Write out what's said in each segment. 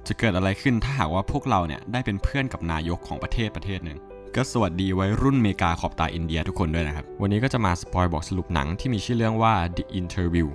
จะเกิดอะไรขึ้นถ้าหากว่าพวกเราเนี่ยได้เป็นเพื่อนกับนายกของประเทศหนึ่งก็สวัสดีวัยรุ่นเมกาขอบตาอินเดียทุกคนด้วยนะครับวันนี้ก็จะมาสปอยบอกสรุปหนังที่มีชื่อเรื่องว่า The Interview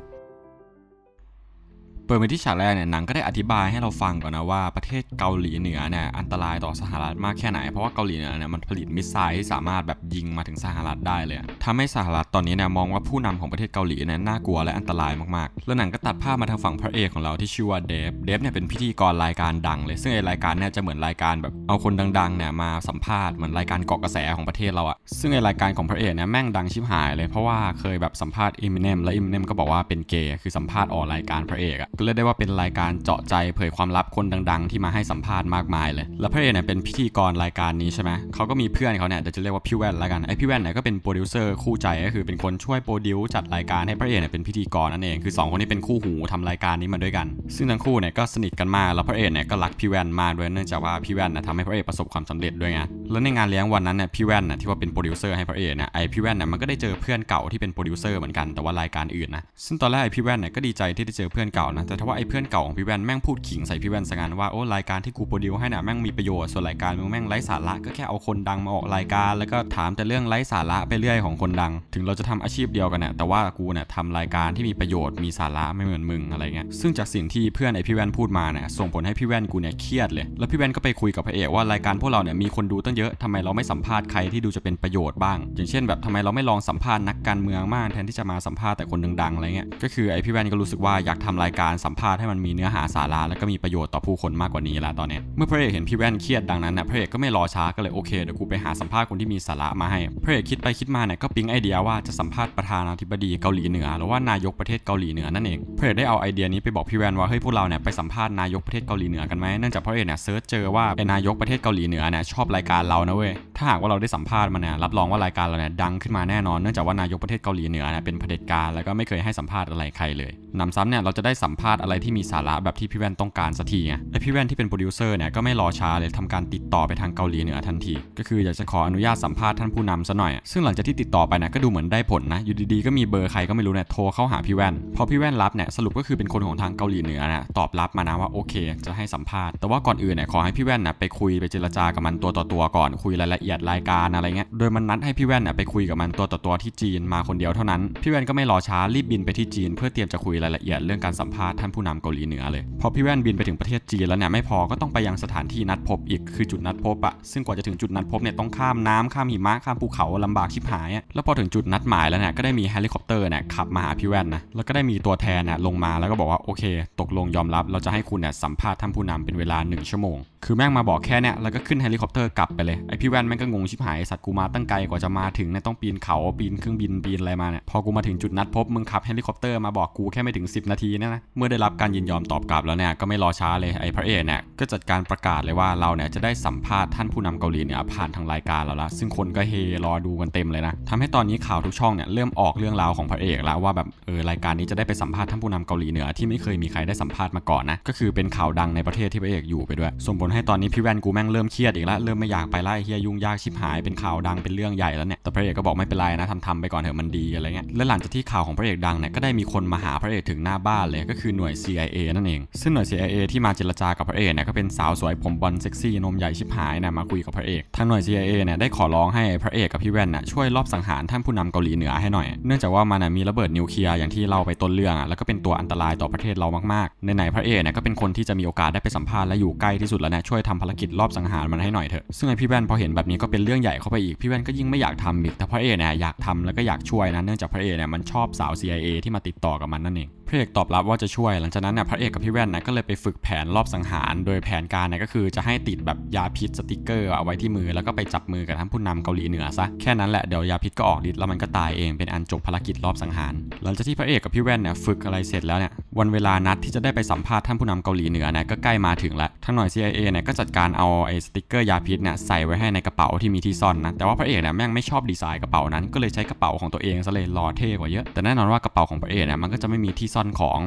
เปิดมาที่ฉากแรกเนี่ยหนังก็ได้อธิบายให้เราฟังก่อนนะว่าประเทศเกาหลีเหนือเนี่ยอันตรายต่อสหรัฐมากแค่ไหนเพราะว่าเกาหลีเหนือเนี่ยมันผลิตมิสไซล์ที่สามารถแบบยิงมาถึงสหรัฐได้เลยทำให้สหรัฐตอนนี้เนี่ยมองว่าผู้นำของประเทศเกาหลีเนี่ยน่ากลัวและอันตรายมากๆแล้วหนังก็ตัดภาพมาทางฝั่งพระเอกของเราที่ชื่อว่าเดฟเนี่ยเป็นพิธีกรรายการดังเลยซึ่งไอรายการเนี่ยจะเหมือนรายการแบบเอาคนดังๆเนี่ยมาสัมภาษณ์เหมือนรายการเกาะกระแสของประเทศเราอะซึ่งไอรายการของพระเอกเนี่ยแม่งดังชิบหายเลยเพราะว่าเคยแบบสัมภาษณ์EminemและEminemก็บอกว่าเป็นเกย์คือสัมภาษณ์ออกรายการพระเอกอะก็เรียกได้ว่าเป็นรายการเจาะใจเผยความลับคนดังๆที่มาให้สัมภาษณ์มากมายเลยแล้วพระเอกเนี่ยเป็นพิธีกรรายการนี้ใช่ไหมเขาก็มีเพื่อนเขาเนี่ยเดี๋ยวจะเรียกว่าพี่แว่นละกันไอพี่แว่นเนี่ยก็เป็นโปรดิวเซอร์คู่ใจก็คือเป็นคนช่วยโปรดิวจัดรายการให้พระเอกเนี่ยเป็นพิธีกรนั่นเองคือ2คนนี้เป็นคู่หูทำรายการนี้มาด้วยกันซึ่งทั้งคู่เนี่ยก็สนิทกันมากแล้วพระเอกเนี่ยก็รักพี่แว่นมากด้วยเนื่องจากว่าพี่แว่นนะทำให้พระเอกประสบความสำเร็จด้วยไงแล้วในงานเลี้ยงวันนั้นเนี่ยพี่แว่นนะที่ว่าเป็นโปรดิวเซอร์ให้พระเอกเนี่ยไอพี่แว่นเนี่ยมันก็ได้เจอเพื่อนเก่าที่เป็นโปรดิวเซอร์เหมือนกันแต่ว่ารายการอื่นนะซึ่งตอนแรกไอพี่แว่นเนี่ยก็ดีใจที่ได้เจอเพื่อนเก่านะแต่ถ้าว่าไอเพื่อนเก่าของพี่แว่นแม่งพูดขิงใส่พี่แว่นซะงั้นว่าโอ้รายการที่กูโปรดิวให้เนี่ยแม่งมีประโยชน์ส่วนรายการมึงแม่งไร้สาระก็แค่เอาคนดังมาออกรายการแล้วก็ถามแต่เรื่องไร้สาระไปเรื่อยของคนดังถึงเราจะทำอาชีพเดียวกันเนี่ยแต่ว่ากูเนี่ยทำรายการที่มีประโยชน์มีสาระไม่เหมือนมึงอะไรเงี้ยซึ่งจากสิ่งที่เพื่อนไอพี่แว่นพูดมาเนี่ยส่งผลให้พี่แว่นกูเนี่ยเครียดเลยแล้วพี่แว่นก็ไปคุยกับพระเอกว่ารายการพวกเราเนี่ยมีคนดูตั้งเยอะทำไมเราไม่สัมภาษณ์ใครที่ดูจะเป็นประโยชน์บ้างอย่างเช่นแบบทำไมเราไม่ลองสัมภาษณ์นักการเมืองบ้างแทนที่จะมาสัมภาษณ์แต่คนดังๆอะไรเงี้ยก็คือไอพี่แว่นก็รู้สึกว่าอยากทำรายการสัมภาษณ์ให้มันมีเนื้อหาสาระแล้วก็มีประโยชน์ต่อผู้คนมากกว่านี้แล้วตอนนี้เมื่อพระเอกเห็นพี่แว่นเครียดดังนั้นนะพระเอกก็ไม่รอช้าก็เลยโอเคเดี๋ยวกูไปหาสัมภาษณ์คนที่มีสาระมาให้พระเอกคิดไปคิดมาเนี่ยก็ปิ๊งไอเดียว่าจะสัมภาษณ์ประธานาธิบดีเกาหลีเหนือหรือว่านายกประเทศเกาหลีเหนือนั่นเองพระเอกได้เอาไอเดียนี้ไปบอกพี่แว่นว่าเฮ้ยพวกเราเนี่ยไปสัมภาษณ์นายกประเทศเกาหลีเหนือกันไหมเนื่องจากพระเอกเนี่ยเซิร์ชเจอว่าไอนายกประเทศเกาหลีเหนือเนี่ยชอบรายการเรานะเว้ยถ้าหากว่าเราได้สัมภาษณ์มันเนี่ยรับรองว่ารายการเราเนี่ยดังขึ้นมาแน่นอนเนื่องจากว่านายกประเทศเกาหลีเหนือเนี่ยเป็นเผด็จการแล้วก็ไม่เคยให้สัมภาษณ์อะไรใครเลยนำซ้ำเนี่ยเราจะได้สัมภาษณ์อะไรที่มีสาระแบบที่พี่แว่นต้องการสักทีไงไอพี่แว่นที่เป็นโปรดิวเซอร์เนี่ยก็ไม่รอช้าเลยทำการติดต่อไปทางเกาหลีเหนือทันทีก็คืออยากจะขออนุญาตสัมภาษณ์ท่านผู้นำซะหน่อยซึ่งหลังจากที่ติดต่อไปนะก็ดูเหมือนได้ผลนะอยู่ดีๆก็มีเบอร์ใครก็ไม่รู้เนี่ยโทรเข้าหาพี่แว่นพอพี่แว่นรับเนี่ยสรุปก็คือเป็นคนของทางเกาหลีเหนือนะตอบรับมานะว่าโอเคจะให้สัมภาษณ์แต่ว่าก่อนอื่นเนี่ยขอให้พี่แว่นนะไปคุยไปเจรจากับมันตัวต่อตัวก่อนคุยรายละเอียดรายการอะไรเงี้ยโดยมันนัดให้พี่แว่นไปคุยกับมันตัวต่อตัวที่จีนมาคนเดียวเท่านั้นพี่แว่นก็ไม่รอช้ารีบบินไปที่จีนเพื่อเตรียมจะคุยรายละเอียดเรื่องการสัมภาษณ์ท่านผู้นำเกาหลีเหนือเลยพอพี่แว่นบินไปถึงประเทศจีนแล้วเนี่ยไม่พอก็ต้องไปยังสถานที่นัดพบอีกคือจุดนัดพบอะซึ่งกว่าจะถึงจุดนัดพบเนี่ยต้องข้ามน้ำข้ามหิมะข้ามภูเขาลำบากชิบหายแล้วพอถึงจุดนัดหมายแล้วเนี่ยก็ได้มีเฮลิคอปเตอร์เนี่ยขับมาหาพี่แว่นนะแล้วก็ได้มีตัวแทนเนี่ยลงมาแล้วก็บอกว่าโอเคตกลงยอมรับเราจะให้คุณเนี่ยสัมภาษณ์ท่านผู้นำเป็นเวลา1 ชั่วโมงคือแม่งมาบอกแค่เนี่ยแล้วก็ขึ้นเฮลิคอปเตอร์กลับไปเลยไอพี่แว่นแม่งก็งงชิบหายสัตว์กูมาตั้งไกลกว่าจะมาถึงเนี่ยต้องปีนเขาปีนเครื่องบินปีนอะไรมาเนี่ยพอกูมาถึงจุดนัดพบมึงขับเฮลิคอปเตอร์มาบอกกูแค่ไม่ถึง10 นาทีนะเมื่อได้รับการยินยอมตอบกลับแล้วเนี่ยก็ไม่รอช้าเลยไอพระเอกเนี่ยก็จัดการประกาศเลยว่าเราเนี่ยจะได้สัมภาษณ์ท่านผู้นำเกาหลีเหนือผ่านทางรายการเราละซึ่งคนก็เฮรอดูกันเต็มเลยนะทำให้ตอนนี้ข่าวทุกช่องเนี่ยเริ่มออกเรื่องราวของพระเอกแล้วว่าแบบรายการนี้จะได้ไปสัมภาษณ์ท่านผู้นำเกาหลีเหนือที่ไม่เคยมีใครได้สัมภาษณ์มาก่อนนะก็คือเป็นข่าวดังในประเทศที่พระเอกอยู่ไปด้วยส่งผลให้ตอนนี้พี่แว่นกูแม่งเริ่มเครียดอีกแล้วเริ่มไม่อยากไปไล่เฮียยุ่งยากชิบหายเป็นข่าวดังเป็นเรื่องใหญ่แล้วเนี่ยแต่พระเอกก็บอกไม่เป็นไรนะทำไปก่อนเถอะมันดีอะไรเงี้ยและหลังจากที่ข่าวของพระเอกดังเนี่ยก็ได้มีคนมาหาพระเอกถึงหน้าบ้านเลยก็คือหน่วย CIA นั่นเองซึ่งหน่วย CIA ที่มาเจรจากับพระเอกเนี่ยก็เป็นสาวสวยผมบอลเซ็กซี่นมใหญ่ชิบหายนะมาคุยกับพระเอกทางหน่วย CIA เนี่ยได้ขอร้องให้พระเอกกับพี่แว่นช่วยลอบสังหารท่านผู้นำเกาหลีเหนือให้หน่อยเนื่องจากว่ามันมีระเบิดนิวเคลียร์อย่างที่เล่าไปต้นเรื่องแล้วก็เป็นตัวอันตรายต่อประเทศเรามากๆในพระเอกเนี่ยก็เป็นคนที่จะมีโอกาสได้ไปสัมภาษณ์และอยู่ใกล้ที่สุดแล้วเนี่ยช่วยทำภารกิจรอบสังหารมันให้หน่อยเถอะซึ่งไอพี่แว่นพอเห็นแบบนี้ก็เป็นเรื่องใหญ่เข้าไปอีกพี่แว่นก็ยิ่งไม่อยากทำอีกแต่พระเอกเนี่ยอยากทำแล้วก็อยากช่วยนะเนื่องจากพระเอกเนี่ยมันชอบสาว CIA ที่มาติดต่อกับมันนั่นเองพระเอกตอบรับว่าจะช่วยหลังจากนั้นเนี่ยพระเอกกับพี่แว่นก็เลยไปฝึกแผนรอบสังหารโดยแผนการก็คือจะให้ติดแบบยาพิษสติกเกอร์เอาไว้ที่มือแล้วก็ไปจับมือกับท่านผู้นำเกาหลีเหนือซะแค่นั้นแหละเดี๋ยวยาพิษก็ออกฤทธิ์แล้วมันก็ตายเองเป็นอันจบภารกิจรอบสังหารหลังจากที่พระเอกกับพี่แว่นฝึกอะไรเสร็จแล้วเนี่ยวันเวลานัดที่จะได้ไปสัมภาษณ์ท่านผู้นำเกาหลีเหนือก็ใกล้มาถึงแล้วทางหน่วย CIA ก็จัดการเอาไอ้สติกเกอร์ยาพิษใส่ไว้ให้ในกระเป๋าที่มีที่ซ่อนนะแต่ว่าพระเอกแม่งไม่ชอบดีไซน์กระเป๋านั้นก็เลยใช้กระเป๋าของตัวเองซะเลยรอเท่กว่าเยอะแต่แน่นอนว่ากระเป๋าของพระเอกมันก็จะไม่มีที่ซ่อนของไม่ได้มี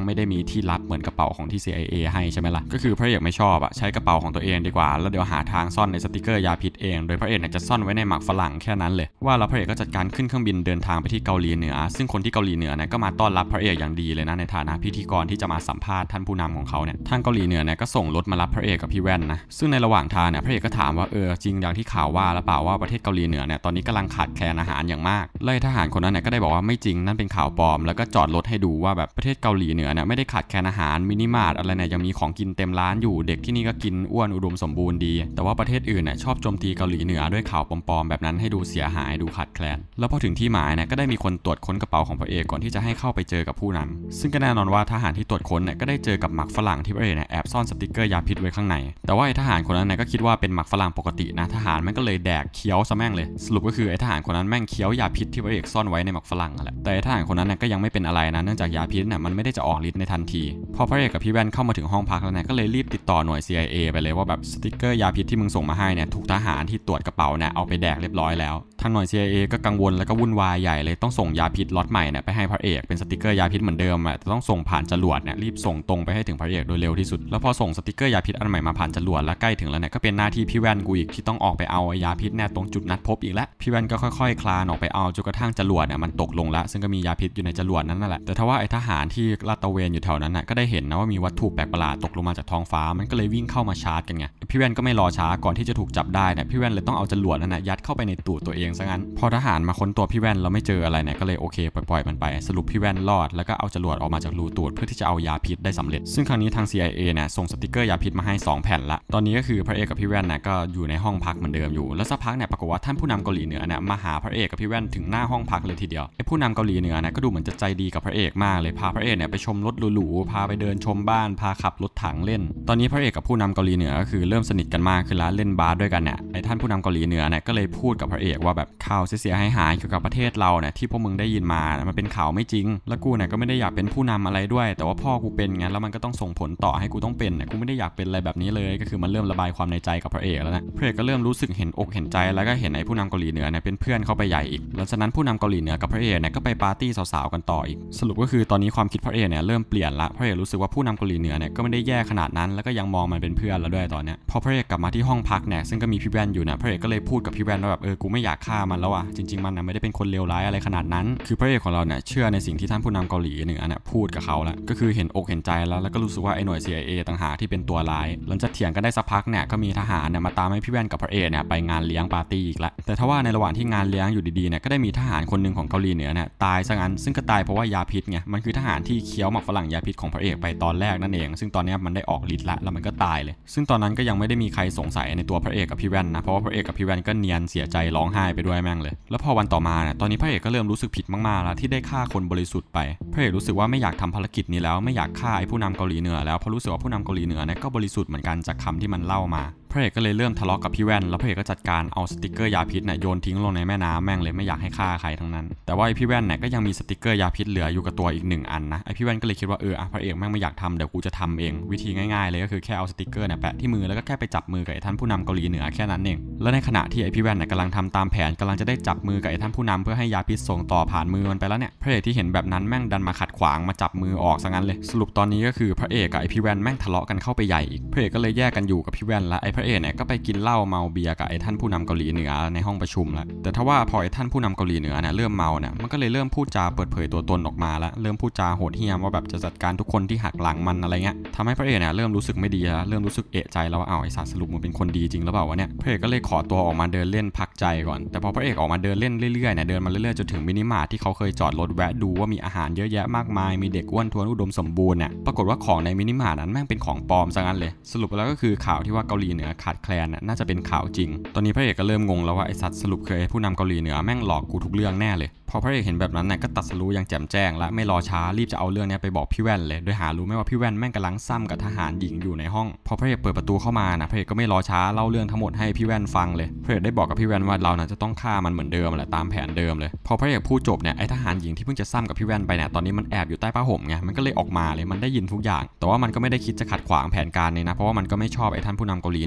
ที่ลับเหมือนกระเป๋าของที่ CIA ให้ใช่ไหมล่ะก็คือพระเอกไม่ชอบใช้กระเป๋าของตัวเองดีกว่าแล้วเดี๋ยวหาทางซ่อนในสติกเกอร์ยาพิษเองโดยพระเอกจะซ่อนไว้ในหมากฝรั่งแค่นั้นเลยว่าแล้วพระเอกก็จัดการขึ้นเครื่องบินเดินทางไปที่เกาหลีเหนือซึ่งคนที่เกาหลีเหนือก็มาต้อนรับพระเอกอย่างดีเลยนะในฐานะพิธีกรที่จะมาสัมภาษณ์ท่านผู้นำของเขาเนี่ยทางเกาหลีเหนือก็ส่งรถมารับพระเอกกับพี่แว่นนะซึ่งในระหว่างทางพระเอกก็ถามว่าจริงอย่างที่ข่าวว่าหรือเปล่าว่าประเทศเกาหลีเหนือตอนนี้กำลังขาดแคลนอาหารอย่างมากเลยทหารคนนั้นก็ได้บอกว่าไม่จริงนั่นเป็นข่าวปลอมแล้วก็จอดรถให้ดูว่าแบบประเทศเกาหลีเหนือไม่ได้ขาดแคลนอาหารมินิมาร์ทอะไรยังมีของกินเต็มร้านอยู่เด็กที่นี่ก็กินอ้วนอุดมสมบูรณ์ดีแต่ว่าประเทศอื่นชอบโจมตีเกาหลีเหนือด้วยข่าวปลอมๆแบบนั้นให้ดูเสียหายดูขาดแคลนแล้วพอถึงที่หมายก็ได้มีคนตรวจค้นกระเป๋าของพระเอกก่อนที่จะให้เข้าไปเจอกับผู้นำซึ่งก็แน่นอนว่าทหารที่ตรวจค้นก็ได้เจอกับหมักฝรั่งที่พระเอกแอบซ่อนสติกเกอร์ยาพิษไว้ข้างในแต่ว่าไอ้ทหารคนนั้นก็คิดว่าเป็นหมักฝรั่งปกตินะทหารมันก็เลยแดกเคี้ยวซะแม่งเลยสรุปก็คือไอ้ทหารคนนั้นแม่งเคี้ยวยาพิษที่พระเอกซ่อนไว้ในหมักฝรั่งแหละแต่ไอ้ทหารคนนั้นก็ยังไม่เป็นอะไรนะเนื่องจากยาพิษมันไม่ได้จะออกฤทธิ์ในทันทีพอพระเอกกับพี่แว่นเข้ามาถึงห้องพักแล้วก็เลยรีบติดต่อหน่วย CIA ไปเลยว่าแบบสติกเกอร์ยาพิษที่มึงส่งมาให้ถูกทหารที่ตรวจกระเป๋าเอาไปแดกเรียบร้อยแล้วทางหน่วย CIA ก็กังวลแล้วก็วุ่นวายใหญ่เลยต้องส่งยาพิษล็อตใหม่ไปให้พระเอกเป็นสติกเกอร์ยาพิษเหมือนเดิมแต่ต้องส่งผ่านจรวดรีบส่งตรงไปให้ถึงพระเอกโดยเร็วที่สุดแล้วพอส่งสติกเกอร์ยาพิษอันใหม่มาผ่านจรวดแล้วใกล้ถึงแล้วก็เป็นหน้าที่พี่แว่นกูอีกที่ต้องออกไปเอายาพิษตรงจุดนัดพบอีกแล้วพี่แว่นก็ค่อยๆคลานออกไปเอาจนกระทั่งจรวดมันตกลงแล้วซึ่งก็มียาพิษอยู่ในจรวดนั่นแหละแต่ถ้าว่าไอ้ทหารที่ลาดตระเวนอยู่แถวนั้นก็ได้เห็นนะว่ามีวัตถุแปลกประหลาดตกลงมาจากท้องฟ้ามันก็เลยวิ่งเข้ามาชาร์จกันไงพี่แว่นก็ไม่รอช้าก่อนที่จะถูกจับได้พี่แว่นเลยต้องเอาจรวดยัดเข้าไปในตูดตัวเองซะงั้นพอทหารมาค้นตัวพี่แว่นเราไม่เจออะไรก็เลยโอเคปล่อยมันไปสรุปพี่แว่นรอดแล้วก็เอาจรวดออกมาจากรูตูดเพื่อที่จะเอายาพิษได้สำเร็จซึ่งครั้งนี้ทาง CIA ส่งสติกเกอร์ยาพิษมาให้2แผ่นละตอนนี้ก็คือพระเอกกับพี่แว่นก็อยู่ในห้องพักเหมือนเดิมอยู่แล้วสักพักปรากฏว่าท่านผู้นำเกาหลีเหนือมาหาพระเอกกับพี่แว่นถึงหน้าห้องพักเลยทีเดียวไอ้ผู้นำเกาหลีเหนือก็ดูเหมือนจะใจดีกับพระเอกมากเลยพาพระเอกไปชมรถหรูๆพาไปเดินชมบ้านพาขับรถถังเล่นตอนนี้พระเอกกับผู้นำเกาหลีเหนือก็คือเริ่มสนิทกันมากขึ้นแล้วเล่นบาสด้วยกันไอ้ท่านผู้นำเกาหลีเหนือก็เลยพูดกับพระเอกว่าแบบข่าวเสียหายเกี่ยวกับประเทศเราที่พวกมึงได้ยินมามันเป็นข่าวไม่จริงแล้วกูก็ไม่ได้อยากเป็นผู้นำอะไรด้วยแต่ว่าพ่อกูเป็นไงแล้วมันก็ต้องส่งผลต่อให้กูต้องเป็นกูไม่ได้อยากเป็นอะไรแบบนี้เลยก็คือมันเริ่มระบายความในใจกับพระเอกแล้วนะพระเอกก็เริ่มรู้สึกเห็นอกเห็นใจแล้วก็เห็นไอ้ผู้นำเกาหลีเหนือเป็นเพื่อนเข้าไปใหญ่อีกหลังจากนั้นผู้นำเกาหลีเหนือกับพระเอกก็ไปปาร์ตี้สาวๆกันต่ออีกสรุปก็คือตอนนี้ความคิดพระเอกเริ่มเปลี่ยนละพระเอกรู้สึกว่าผู้นำเกาหลีเหนือก็ไม่ได้แย่ขนาดนั้นแล้วก็ยังมองมันเป็นเพื่อนแล้วด้วยตอนนี้พอพระเอกกลับมาที่ห้องพักซึ่งก็มีพี่แว่นอยู่พระเอกก็เลยพูดกับพี่แว่นว่าแบบกูไม่อยากฆ่ามันแล้วจริงๆมันไม่ได้เป็นคนเลวร้ายอะไรขนาดนั้นคือพระเอกของเราเชื่อในสิ่งที่ท่านผู้นำเกาหลีเหนือพูดกับเขาแล้วก็คือเห็นอกเห็นใจแล้วก็รู้สึกว่าไอ้หน่วย CIA ต่างหากที่เป็นตัวร้ายหลังจากเถียงกันได้สักพักก็มีทหารมาตามให้พี่แว่นกับพระเอกไปงานเลี้ยงปาร์ตี้อีกแล้วแต่ถ้าว่าในระหว่างที่งานเลี้ยงอยู่ดีๆก็ได้มีทหารคนหนึ่งของเกาหลีเหนือตายซะงั้นซึ่งก็ตายเพราะว่ายาพิษไงมันคือทหารที่เคี้ยวหมักฝรั่งยาพิษของพระเอกไปตอนแรกนั่นเองซึ่งตอนนี้มันได้ออกฤทธิ์แล้วมันก็ตายเลยซึ่งตอนนั้นก็ยังไม่ได้มีใครสงสัยในตัวพระเอกกับพี่แว่นเพราะว่าพระเอกกับพี่แว่นก็เนียนเสียใจร้องไห้ไปด้วยแม่งเลยแล้วพอวันต่อมาตอนนี้พระเอกก็เริ่มรู้สึกผิดมากๆแล้วที่ได้ฆ่าคนบริสุทธิ์ไปพระเอกรู้สึกว่าไม่อยากทำภารกิจนี้แล้วไม่อยากฆ่าไอ้ผู้นำเกาหลีเหนือแล้วเพราะรู้สึกว่าผู้นำเกาหลีเหนือก็บริสุทธิ์เหมือนกันจากคำที่มันเล่ามาพระเอกก็เลยเริ่มทะเลาะกับพี่แว่นแล้วพระเอกก็จัดการเอาสติกเกอร์ยาพิษโยนทิ้งลงในแม่น้ำแม่งเลยไม่อยากให้ฆ่าใครทั้งนั้นแต่ว่าไอพี่แว่นก็ยังมีสติกเกอร์ยาพิษเหลืออยู่กับตัวอีก1อันนะไอพี่แว่นก็เลยคิดว่าพระเอกแม่งไม่อยากทำเดี๋ยวกูจะทำเองวิธีง่ายๆเลยก็คือแค่เอาสติกเกอร์แปะที่มือแล้วก็แค่ไปจับมือกับไอ้ท่านผู้นำเกาหลีเหนือแค่นั้นเองแล้วในขณะที่ไอพี่แว่นกำลังทำตามแผนกำลังจะได้จับมือกับไอ้ท่านผู้นำเพื่อให้ยาพิษส่งต่อผ่านมือมันไปแล้วพระเอกที่เห็นแบบนั้นแม่งดันมาขัดขวางมาจับมือออกซะงั้นเลยสรุปตอนนี้ก็คือพระเอกกับไอพี่แว่นแม่งทะเลาะกันเข้าไปใหญ่อีกพระเอกก็เลยแยกกันอยู่กับพี่แว่นและไอพระเอกก็ไปกินเหล้าเมาเบียร์กับไอ้ท่านผู้นำเกาหลีเหนือในห้องประชุมแล้วแต่ถ้าว่าพอไอ้ท่านผู้นำเกาหลีเหนือเริ่มเมามันก็เลยเริ่มพูดจาเปิดเผยตัวตนออกมาแล้วเริ่มพูดจาโหดเหี้ยมว่าแบบจะจัดการทุกคนที่หักหลังมันอะไรเงี้ยทำให้พระเอกเริ่มรู้สึกไม่ดีแล้วเริ่มรู้สึกเอะใจแล้วว่าไอ้สัตว์สรุปมันเป็นคนดีจริงหรือเปล่าวะพระเอกก็เลยขอตัวออกมาเดินเล่นพักใจก่อนแต่พอพระเอกออกมาเดินเล่นเรื่อยๆเดินมาเรื่อยๆจนถึงมินิมาร์ทที่เขาเคยจอดรถแวะดูว่ามีอาหารเยอะแยะมากมายมีเด็กอ้วนท้วนอุดมสมบูรณ์ปรากฏว่าของในมินิมาร์ทนั้นแม่งเป็นของปลอมซะงั้นเลยสรุปแล้วก็คือข่าวที่ว่าเกาหลีเหนือขาดแคลนน่าจะเป็นข่าวจริงตอนนี้พระเอกก็เริ่มงงแล้วว่าไอ้สัตว์สรุปเคยผู้นำเกาหลีเหนือแม่งหลอกกูทุกเรื่องแน่เลยพอพระเอกเห็นแบบนั้นก็ตัดสรู้อย่างแจ่มแจ้งและไม่รอช้ารีบจะเอาเรื่องนี้ไปบอกพี่แว่นเลยโดยหารู้ไหมว่าพี่แว่นแม่งกำลังซ้ำกับทหารหญิงอยู่ในห้องพอพระเอกเปิดประตูเข้ามาพระเอกก็ไม่รอช้าเล่าเรื่องทั้งหมดให้พี่แว่นฟังเลยพระเอกได้บอกกับพี่แว่นว่าเราจะต้องฆ่ามันเหมือนเดิมแหละตามแผนเดิมเลยพอพระเอกพูดจบไอ้ทหารหญิงที่เพิ่งจะซ้ำกับพี่แว่นไปตอนนี้มันแอบอยู่ใต้ผ้าห่มไงมันก็เลยออกมาเลยมันได้ยินทุกอย่างแต่ว่ามันก็ไม่ได้คิดจะขัดขวางแผนการเลยนะเพราะว่ามันก็ไม่ชอบไอ้ท่านผู้นำเกาหลีเหนือ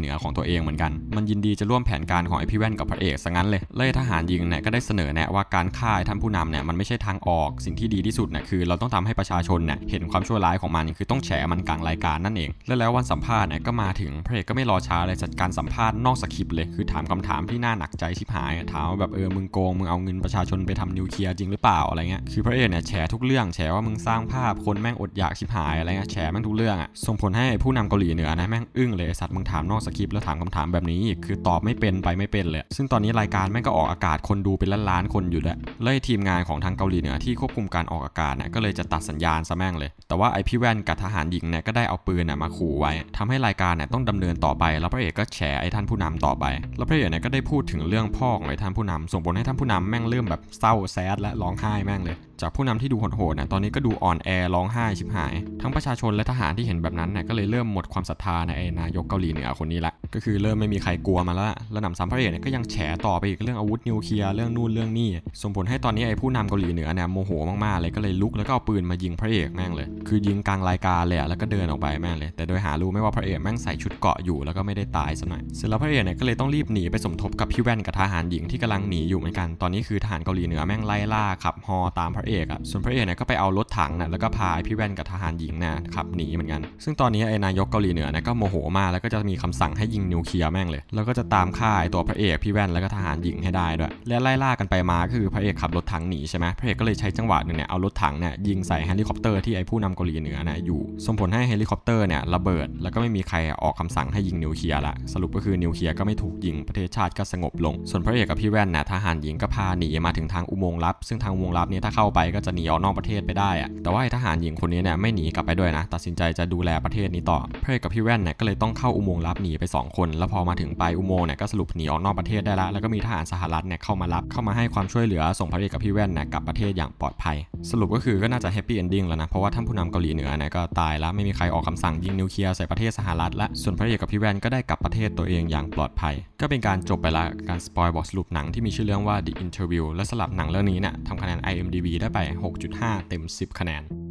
นือของตัวเองเหมือนกันมันยินดีจะร่วมแผนการของไอพี่แว่นกับพระเอกซะงั้นเลยทหารหญิงเนี่ยก็ได้เสนอแนะว่าการฆ่าท่านผู้นำเนี่ยมันไม่ใช่ทางออกสิ่งที่ดีที่สุดเนี่ยคือเราต้องทำให้ประชาชนเนี่ยเห็นความชั่วร้ายของมันคือต้องแฉมันกลางรายการนั่นเองแล้ววันสัมภาษณ์เนี่ยก็มาถึงพระเอกก็ไม่รอช้าเลยจัดการสัมภาษณ์นอกสคริปต์เลยคือถามคำถามที่น่าหนักใจชิบหายถามว่าแบบมึงโกงมึงเอาเงินประชาชนไปทำนิวเคลียร์จริงหรือเปล่าอะไรเงี้ยคือพระเอกเนี่ยแฉทุกเรื่องแฉว่ามึงสร้างภาพคนแม่งอดอยากชิบหายอะไรเงี้ยแฉแม่งทุกเรื่องส่งผลให้ผู้นำเกาหลีเหนือนะแม่งอึ้งเลยสัตว์มึงถามนอกสคริปต์แล้วถามคำถามแบบนี้คือตอบไม่เป็นไปไม่เป็นเลยซึ่งตอนนี้รายการแม่งก็ออกอากาศคนดูเป็นล้านคนอยู่แล้วทีมงานของทางเกาหลีเหนือที่ควบคุมการออกอากาศเนี่ยก็เลยจะตัดสัญญาณซะแม่งเลยแต่ว่าไอพี่แว่นกับทหารหญิงเนี่ยก็ได้เอาปืนมาขู่ไว้ทำให้รายการเนี่ยต้องดำเนินต่อไปแล้วพระเอกก็แฉไอ้ท่านผู้นำต่อไปแล้วพระเอกเนี่ยก็ได้พูดถึงเรื่องพ่อของไอ้ท่านผู้นำส่งผลให้ท่านผู้นำแม่งเริ่มแบบเศร้าแซดและร้องไห้แม่งเลยจากผู้นำที่ดูโหดๆตอนนี้ก็ดูอ่อนแอร้องไห้ชิบหายทั้งประชาชนและทหารที่เห็นแบบนั้นเนี่ยก็เลยเริ่มหมดความศรัทธาในไอ้นายกเกาหลีเหนือคนนี้ละก็คือเริ่มไม่มีใครกลัวมาแล้วหนำซ้ำพระเอกเนี่ยก็ยังแฉต่อไปอีกเรื่องอาวุธนิวเคลียร์เรื่องนู่นเรื่องนี่ส่งผลให้ตอนนี้ไอ้ผู้นำเกาหลีเหนือเนี่ยโมโหมากๆเลยก็เลยลุกแล้วก็เอาปืนมายิงพระเอกแม่งเลยคือยิงกลางรายการเลยแล้วก็เดินออกไปแม่งเลยแต่โดยหารู้ไม่ว่าพระเอกแม่งใส่ชุดเกราะอยู่แล้วก็ไม่ได้ตายซะหน่อยเสร็จแล้วพระเอกเนี่ยก็เลยต้องรีบหนีไปสมทบกับพี่แว่นกับทหารหญิงที่กำลังหนีอยู่เหมือนกันตอนนี้คือทหารเกาหลีเหนือแม่งไล่ล่าขับฮอตามพระเอกส่วนพระเอกเนี่ยก็ไปเอารถถังแล้วก็พาพี่แว่นกับทหารหญิงขับหนีเหมือนกันซึ่งตอนนี้ไอ้นายกเกาหลีเหนือก็โมโหมากแล้วก็จะมีคำสั่งให้ยิงนิวเคลียร์แม่งเลยแล้วก็จะตามฆ่าไอ้ตัวพระเอกพี่แว่นแล้วก็ทหารหญิงให้ได้ด้วยและไล่ล่ากันไปมาคือพระเอกขับรถถังหนีใช่ไหมพระเอกก็เลยใช้จังหวะนึงเอารถถังยิงใส่เฮลิคอปเตอร์ที่ไอ้ผู้นำเกาหลีเหนืออยู่ส่งผลให้เฮลิคอปเตอร์ระเบิดแล้วก็ไม่มีใครออกคำสั่งให้ยิงนิวเคลียร์ละสรุปก็คือนิวเคลียร์ก็ไม่ถูกยิงประเทศชาติก็สงบลงส่วนพระเอกกับพี่แว่นทหารหญิงก็พาหนีมาถึงทางอุโมงค์ลับซึ่งทางอุโมงค์ลับนี้ถ้าเข้าไปก็จะหนีออกนอกประเทศไปได้แต่ว่าทหารหญิงคนนี้ไม่หนีกลับไปด้วยนะตัดสินใจจะดูแลประเทศนี้ต่อพระเอกกับพี่แว่นก็เลยต้องเข้าอุโมงค์ลับหนีไป2คนแล้วพอมาถึงปลายอุโมงค์ก็สรุปหนีออกนอกประเทศได้แล้วก็มีทหารสหรัฐเข้ามารับเข้ามาให้ความช่วยเหลือส่งพระเอกกับพี่แว่นกลับประเทศอย่างปลอดภัยสรุปก็คือก็น่าจะแฮปปี้เอนดิ้งแล้วนะเพราะว่าท่านผู้นำเกาหลีเหนือก็ตายแล้วไม่มีใครออกคำสั่งยิงนิวเคลียร์ใส่ประเทศสหรัฐและส่วนพระเอกกับพี่แว่นก็ได้กลับประเทศตัวเองอย่างปลอดภัยก็เป็นการจบไปละการสปอยล์บทสรุปหนังที่มีชื่อเรื่องว่า The Interview และสำหรับหนังเรื่องนี้ทำคะแนน IMDb ได้ไป 6.5 เต็ม 10 คะแนน